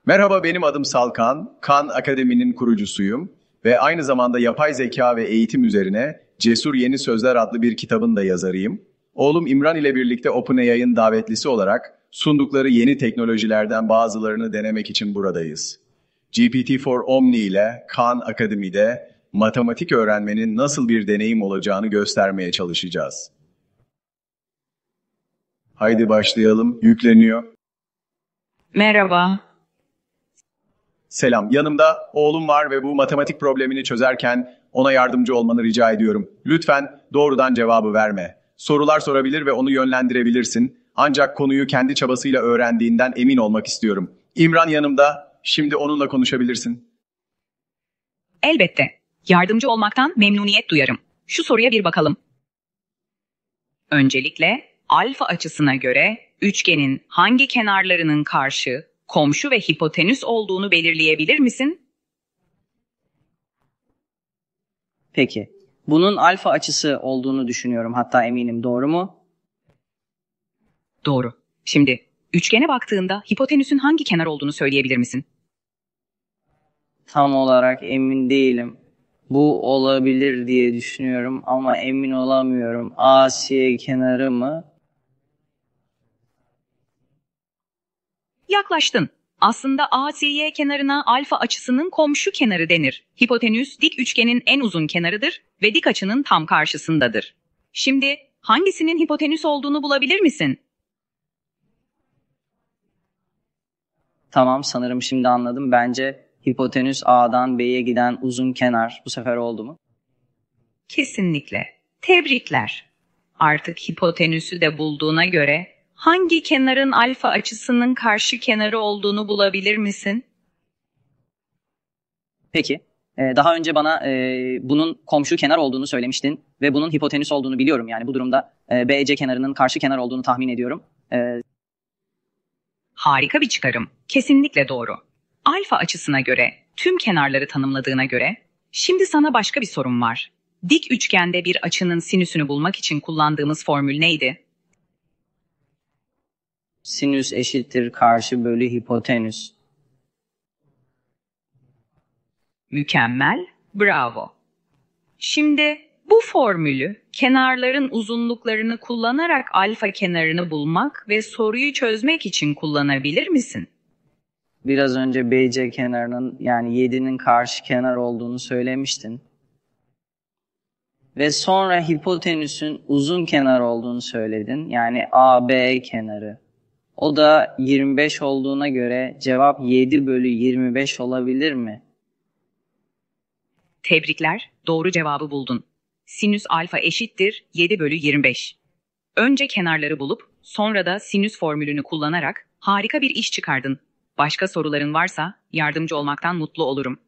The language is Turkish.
Merhaba, benim adım Salkan, Khan Akademi'nin kurucusuyum ve aynı zamanda yapay zeka ve eğitim üzerine Cesur Yeni Sözler adlı bir kitabın da yazarıyım. Oğlum İmran ile birlikte OpenAI'ın davetlisi olarak sundukları yeni teknolojilerden bazılarını denemek için buradayız. GPT-4 Omni ile Khan Akademi'de matematik öğrenmenin nasıl bir deneyim olacağını göstermeye çalışacağız. Haydi başlayalım, yükleniyor. Merhaba. Selam, yanımda oğlum var ve bu matematik problemini çözerken ona yardımcı olmanı rica ediyorum. Lütfen doğrudan cevabı verme. Sorular sorabilir ve onu yönlendirebilirsin. Ancak konuyu kendi çabasıyla öğrendiğinden emin olmak istiyorum. İmran yanımda, şimdi onunla konuşabilirsin. Elbette. Yardımcı olmaktan memnuniyet duyarım. Şu soruya bir bakalım. Öncelikle alfa açısına göre üçgenin hangi kenarlarının karşı, komşu ve hipotenüs olduğunu belirleyebilir misin? Peki. Bunun alfa açısı olduğunu düşünüyorum. Hatta eminim. Doğru mu? Doğru. Şimdi üçgene baktığında hipotenüsün hangi kenar olduğunu söyleyebilir misin? Tam olarak emin değilim. Bu olabilir diye düşünüyorum ama emin olamıyorum. AC kenarı mı? Yaklaştın. Aslında ACY kenarına alfa açısının komşu kenarı denir. Hipotenüs dik üçgenin en uzun kenarıdır ve dik açının tam karşısındadır. Şimdi hangisinin hipotenüs olduğunu bulabilir misin? Tamam, sanırım şimdi anladım. Bence hipotenüs A'dan B'ye giden uzun kenar. Bu sefer oldu mu? Kesinlikle. Tebrikler. Artık hipotenüsü de bulduğuna göre hangi kenarın alfa açısının karşı kenarı olduğunu bulabilir misin? Peki. Daha önce bana bunun komşu kenar olduğunu söylemiştin ve bunun hipotenüs olduğunu biliyorum. Yani bu durumda BC kenarının karşı kenar olduğunu tahmin ediyorum. Harika bir çıkarım. Kesinlikle doğru. Alfa açısına göre, tüm kenarları tanımladığına göre, şimdi sana başka bir sorum var. Dik üçgende bir açının sinüsünü bulmak için kullandığımız formül neydi? Sinüs eşittir karşı bölü hipotenüs. Mükemmel, bravo. Şimdi bu formülü kenarların uzunluklarını kullanarak alfa kenarını bulmak ve soruyu çözmek için kullanabilir misin? Biraz önce BC kenarının yani 7'nin karşı kenar olduğunu söylemiştin. Ve sonra hipotenüsün uzun kenar olduğunu söyledin. Yani AB kenarı. O da 25 olduğuna göre cevap 7 bölü 25 olabilir mi? Tebrikler, doğru cevabı buldun. Sinüs alfa eşittir 7 bölü 25. Önce kenarları bulup sonra da sinüs formülünü kullanarak harika bir iş çıkardın. Başka soruların varsa yardımcı olmaktan mutlu olurum.